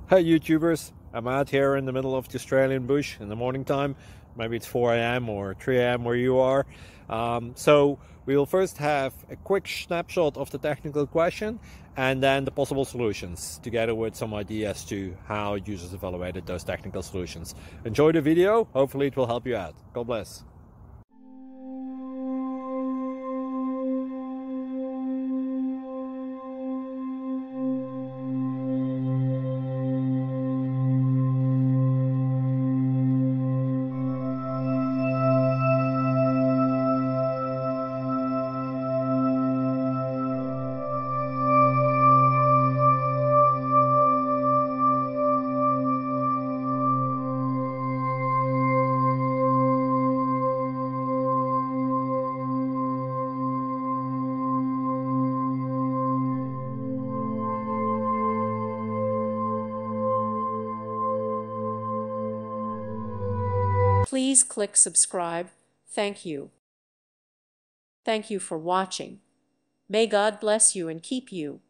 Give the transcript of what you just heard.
Hey YouTubers, I'm out here in the middle of the Australian bush in the morning time. Maybe it's 4 a.m. or 3 a.m. where you are. So we'll first have a quick snapshot of the technical question and then the possible solutions, together with some ideas to how users evaluated those technical solutions. Enjoy the video, hopefully it will help you out. God bless. Please click subscribe. Thank you. Thank you for watching. May God bless you and keep you.